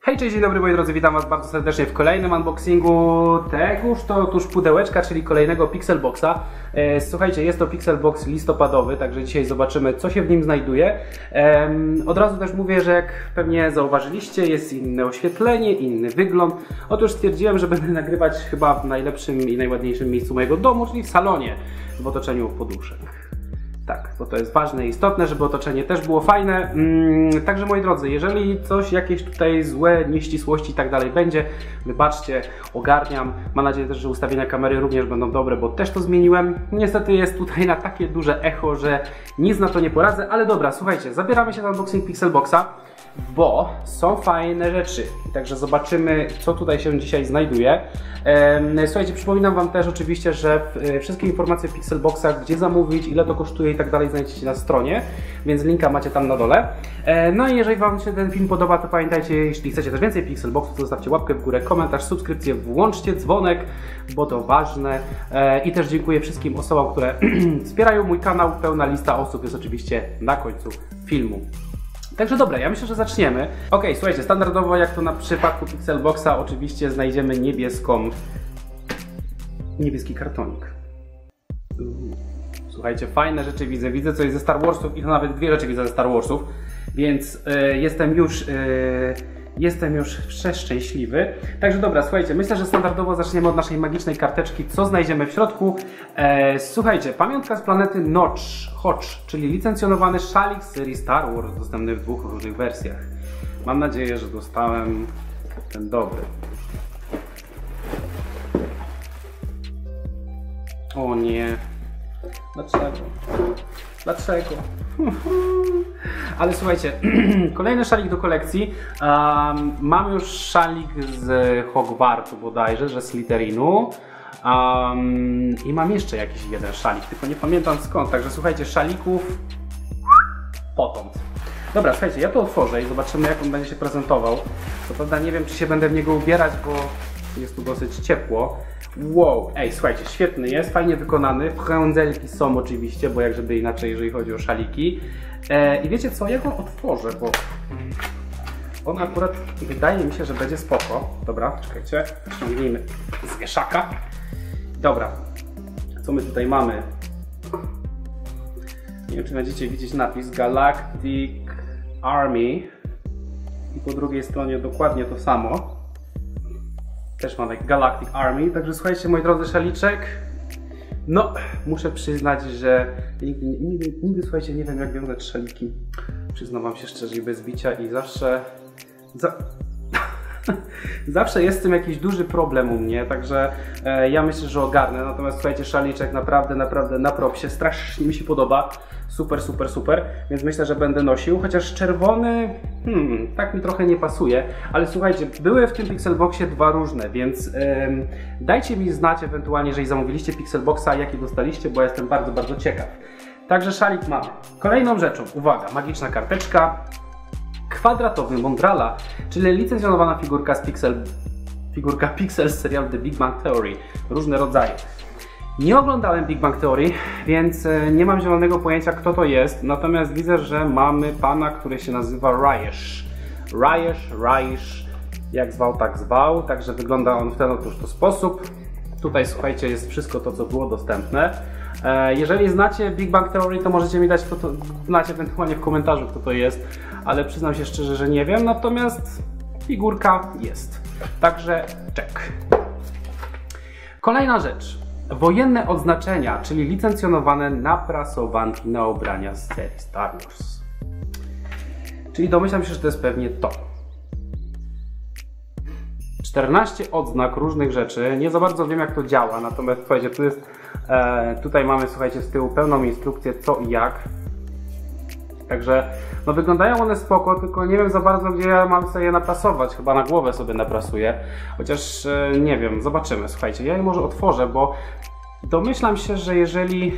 Hej, cześć, dzień dobry moi drodzy, witam was bardzo serdecznie w kolejnym unboxingu tegoż to otóż pudełeczka, czyli kolejnego Pixelboxa. Słuchajcie, jest to Pixelbox listopadowy, także dzisiaj zobaczymy, co się w nim znajduje. Od razu też mówię, że jak pewnie zauważyliście, jest inne oświetlenie, inny wygląd. Otóż stwierdziłem, że będę nagrywać chyba w najlepszym i najładniejszym miejscu mojego domu, czyli w salonie, w otoczeniu poduszek. Tak, bo to jest ważne i istotne, żeby otoczenie też było fajne. Także moi drodzy, jeżeli coś, jakieś tutaj złe nieścisłości i tak dalej będzie, wybaczcie, ogarniam. Mam nadzieję też, że ustawienia kamery również będą dobre, bo też to zmieniłem. Niestety jest tutaj na takie duże echo, że nic na to nie poradzę, ale dobra, słuchajcie, zabieramy się na unboxing Pixelboxa, bo są fajne rzeczy. Także zobaczymy, co tutaj się dzisiaj znajduje. Słuchajcie, przypominam wam też oczywiście, że wszystkie informacje o Pixelboxach, gdzie zamówić, ile to kosztuje i tak dalej, znajdziecie na stronie, więc linka macie tam na dole. No i jeżeli wam się ten film podoba, to pamiętajcie, jeśli chcecie też więcej Pixelboxów, to zostawcie łapkę w górę, komentarz, subskrypcję, włączcie dzwonek, bo to ważne. I też dziękuję wszystkim osobom, które wspierają mój kanał. Pełna lista osób jest oczywiście na końcu filmu. Także dobra, ja myślę, że zaczniemy. Ok, słuchajcie, standardowo jak to na przypadku Pixelboxa oczywiście znajdziemy niebieski kartonik. Słuchajcie, fajne rzeczy widzę. Widzę coś ze Star Warsów i to nawet dwie rzeczy widzę ze Star Warsów, więc jestem już przeszczęśliwy. Także dobra, słuchajcie, myślę, że standardowo zaczniemy od naszej magicznej karteczki. Co znajdziemy w środku? Słuchajcie, pamiątka z planety Notch, czyli licencjonowany szalik z serii Star Wars, dostępny w dwóch różnych wersjach. Mam nadzieję, że dostałem ten dobry. O nie. Dlaczego? Ale słuchajcie, kolejny szalik do kolekcji. Mam już szalik z Hogwartu bodajże, że z Slytherinu. I mam jeszcze jakiś jeden szalik, tylko nie pamiętam skąd. Także słuchajcie, szalików potąd. Dobra, słuchajcie, ja to otworzę i zobaczymy, jak on będzie się prezentował. Co prawda nie wiem, czy się będę w niego ubierać, bo jest tu dosyć ciepło. Wow, ej, słuchajcie, świetny jest, fajnie wykonany. Frędzelki są oczywiście, bo jak żeby inaczej, jeżeli chodzi o szaliki. I wiecie co, ja go otworzę, bo on akurat wydaje mi się, że będzie spoko. Dobra, czekajcie, ściągnijmy z wieszaka. Dobra, co my tutaj mamy? Nie wiem, czy będziecie widzieć napis Galactic Army. I po drugiej stronie dokładnie to samo. Też mamy Galactic Army, także słuchajcie, moi drodzy, szaliczek. No, muszę przyznać, że nigdy słuchajcie, nie wiem, jak wiązać szaliki. Przyznam wam się szczerze i bez bicia i zawsze jest z tym jakiś duży problem u mnie, także ja myślę, że ogarnę. Natomiast słuchajcie, szaliczek naprawdę na propsie, strasznie mi się podoba. Super, więc myślę, że będę nosił, chociaż czerwony, tak mi trochę nie pasuje, ale słuchajcie, były w tym Pixelboxie dwa różne, więc dajcie mi znać ewentualnie, jeżeli zamówiliście Pixelboxa, jaki dostaliście, bo jestem bardzo ciekaw. Także szalik mamy. Kolejną rzeczą, uwaga, magiczna karteczka, kwadratowy Mondrala, czyli licencjonowana figurka z Pixel z serialu The Big Bang Theory, różne rodzaje. Nie oglądałem Big Bang Theory, więc nie mam zielonego pojęcia, kto to jest, natomiast widzę, że mamy pana, który się nazywa Rajesh, jak zwał, tak zwał, także wygląda on w ten otóż to sposób. Tutaj słuchajcie, jest wszystko to, co było dostępne. Jeżeli znacie Big Bang Theory, to możecie mi dać znać ewentualnie w komentarzu, kto to jest, ale przyznam się szczerze, że nie wiem, natomiast figurka jest. Także check. Kolejna rzecz. Wojenne odznaczenia, czyli licencjonowane naprasowanki na ubrania z serii Star Wars. Czyli domyślam się, że to jest pewnie to. 14 odznak różnych rzeczy. Nie za bardzo wiem, jak to działa, natomiast słuchajcie, tutaj mamy, słuchajcie, z tyłu pełną instrukcję, co i jak. Także no wyglądają one spoko, tylko nie wiem za bardzo, gdzie ja mam sobie je naprasować. Chyba na głowę sobie naprasuję. Chociaż nie wiem, zobaczymy. Słuchajcie, ja je może otworzę, bo domyślam się, że jeżeli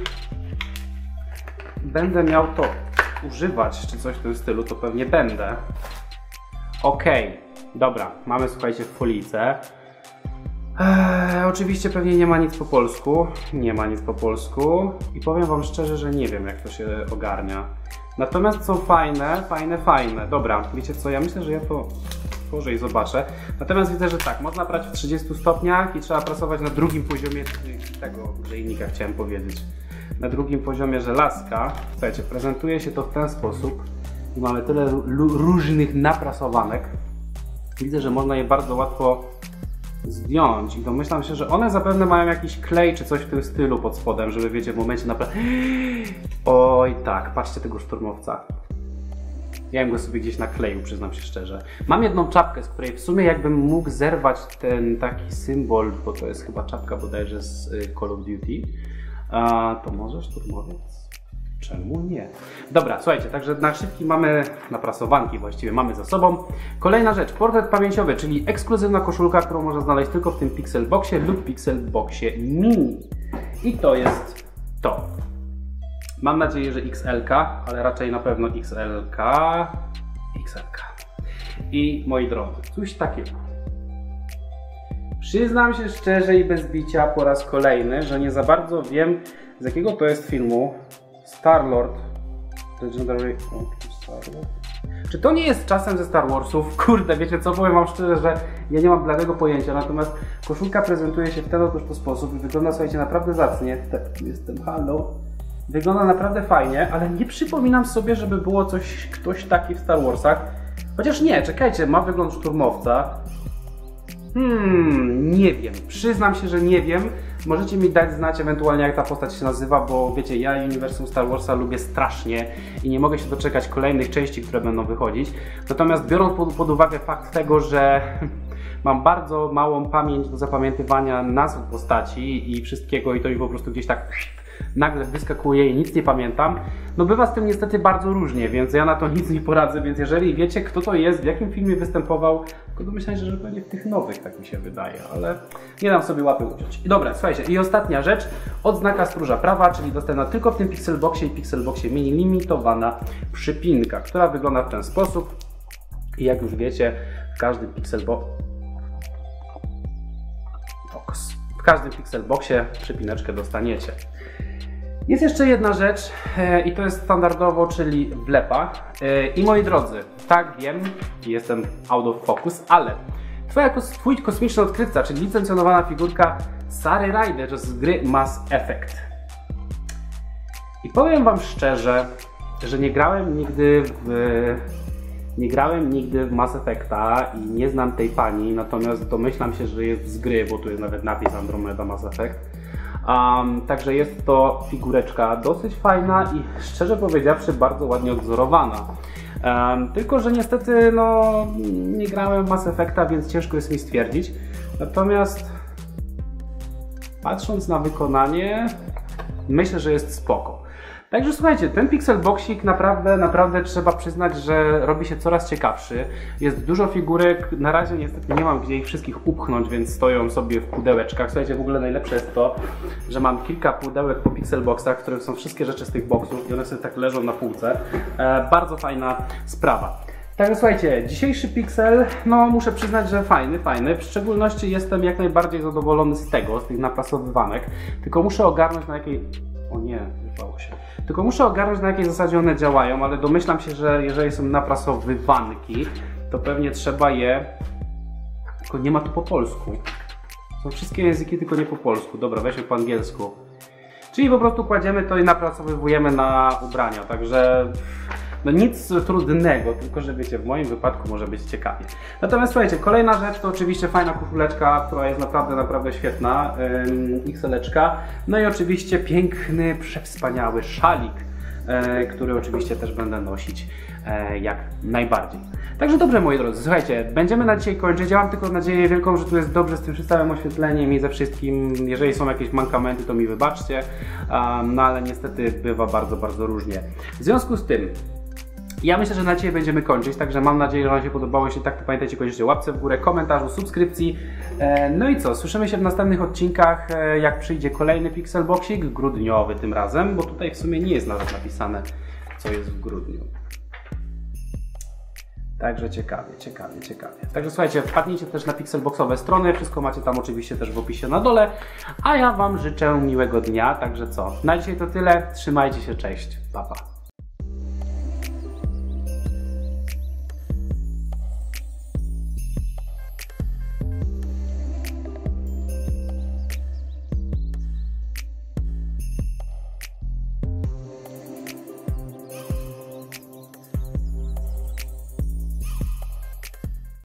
będę miał to używać, czy coś w tym stylu, to pewnie będę. Okej, dobra, mamy, słuchajcie, folijce. Oczywiście pewnie nie ma nic po polsku. I powiem wam szczerze, że nie wiem, jak to się ogarnia. Natomiast są fajne. Dobra, wiecie co, ja myślę, że ja to otworzę i zobaczę. Natomiast widzę, że tak, można prać w 30 stopniach i trzeba prasować na drugim poziomie tego grzejnika, chciałem powiedzieć. Na drugim poziomie żelazka. Słuchajcie, prezentuje się to w ten sposób. I mamy tyle różnych naprasowanek. Widzę, że można je bardzo łatwo zdjąć i domyślam się, że one zapewne mają jakiś klej czy coś w tym stylu pod spodem, żeby wiecie, w momencie naprawdę... Oj tak, patrzcie tego szturmowca. Ja bym go sobie gdzieś nakleił, przyznam się szczerze. Mam jedną czapkę, z której w sumie jakbym mógł zerwać ten taki symbol, bo to jest chyba czapka bodajże z Call of Duty. To może szturmowiec? Czemu nie? Dobra, słuchajcie, także na szybki mamy, naprasowanki właściwie mamy za sobą. Kolejna rzecz, portret pamięciowy, czyli ekskluzywna koszulka, którą można znaleźć tylko w tym Pixelboxie lub Pixelboxie Mini. I to jest to. Mam nadzieję, że XL, ale raczej na pewno XL. I moi drodzy, coś takiego. Przyznam się szczerze i bez bicia po raz kolejny, że nie za bardzo wiem, z jakiego to jest filmu. Star-Lord. Legendary... Star-Lord? Czy to nie jest czasem ze Star Warsów? Kurde, wiecie co, powiem wam szczerze, że ja nie mam bladego pojęcia, natomiast koszulka prezentuje się w ten otóż sposób i wygląda, słuchajcie, naprawdę zacnie. Jestem, halo. Wygląda naprawdę fajnie, ale nie przypominam sobie, żeby było ktoś taki w Star Warsach. Chociaż nie, czekajcie, ma wygląd szturmowca. Nie wiem, przyznam się, że nie wiem. Możecie mi dać znać ewentualnie, jak ta postać się nazywa, bo wiecie, ja uniwersum Star Warsa lubię strasznie i nie mogę się doczekać kolejnych części, które będą wychodzić. Natomiast biorąc pod uwagę fakt tego, że mam bardzo małą pamięć do zapamiętywania nazw postaci i wszystkiego i to mi po prostu gdzieś tak nagle wyskakuje i nic nie pamiętam, no bywa z tym niestety bardzo różnie, więc ja na to nic nie poradzę, więc jeżeli wiecie, kto to jest, w jakim filmie występował, tylko domyślam się, że pewnie w tych nowych, tak mi się wydaje, ale nie dam sobie łapy uciąć. I dobra, słuchajcie, i ostatnia rzecz, odznaka stróża prawa, czyli dostępna tylko w tym Pixelboxie i Pixelboxie Mini, limitowana przypinka, która wygląda w ten sposób i jak już wiecie, w każdym Pixelboxie przypineczkę dostaniecie. Jest jeszcze jedna rzecz i to jest standardowo, czyli wlepa. I moi drodzy, tak wiem, jestem out of focus, ale twój kosmiczny odkrywca, czyli licencjonowana figurka Sary Ryder z gry Mass Effect. I powiem wam szczerze, że nie grałem nigdy w Mass Effecta i nie znam tej pani, natomiast domyślam się, że jest z gry, bo tu jest nawet napis Andromeda Mass Effect. Także jest to figureczka dosyć fajna i szczerze powiedziawszy bardzo ładnie odwzorowana. Tylko że niestety no, nie grałem w Mass Effecta, więc ciężko jest mi stwierdzić. Natomiast patrząc na wykonanie, myślę, że jest spoko. Także słuchajcie, ten Pixelboxik naprawdę trzeba przyznać, że robi się coraz ciekawszy. Jest dużo figurek, na razie niestety nie mam gdzie ich wszystkich upchnąć, więc stoją sobie w pudełeczkach. Słuchajcie, w ogóle najlepsze jest to, że mam kilka pudełek po Pixelboxach, w których są wszystkie rzeczy z tych boxów i one sobie tak leżą na półce. Bardzo fajna sprawa. Także słuchajcie, dzisiejszy Pixel, no muszę przyznać, że fajny. W szczególności jestem jak najbardziej zadowolony z tych naprasowywanek. Tylko muszę ogarnąć na jakiej... O nie, wypało się. Tylko muszę ogarnąć, na jakiej zasadzie one działają, ale domyślam się, że jeżeli są naprasowywanki, to pewnie trzeba je... Tylko nie ma tu po polsku. Są wszystkie języki, tylko nie po polsku. Dobra, weźmy po angielsku. Czyli po prostu kładziemy to i napracowujemy na ubrania, także... No nic trudnego, tylko że wiecie, w moim wypadku może być ciekawie. Natomiast słuchajcie, kolejna rzecz to oczywiście fajna koszuleczka, która jest naprawdę świetna, XL-eczka. No i oczywiście piękny, przewspaniały szalik, który oczywiście też będę nosić jak najbardziej. Także dobrze, moi drodzy, słuchajcie, będziemy na dzisiaj kończyć. Ja mam tylko nadzieję wielką, że tu jest dobrze z tym całym oświetleniem i ze wszystkim. Jeżeli są jakieś mankamenty, to mi wybaczcie, no ale niestety bywa bardzo różnie. W związku z tym ja myślę, że na dzisiaj będziemy kończyć, także mam nadzieję, że Wam się podobało. Jeśli tak, to pamiętajcie koniecznie łapce w górę, komentarzu, subskrypcji. No i co, słyszymy się w następnych odcinkach, jak przyjdzie kolejny Pixelboxik, grudniowy tym razem, bo tutaj w sumie nie jest nawet napisane, co jest w grudniu. Także ciekawie. Także słuchajcie, wpadnijcie też na pixelboxowe strony, wszystko macie tam oczywiście też w opisie na dole. A ja Wam życzę miłego dnia, także co, na dzisiaj to tyle, trzymajcie się, cześć, pa pa.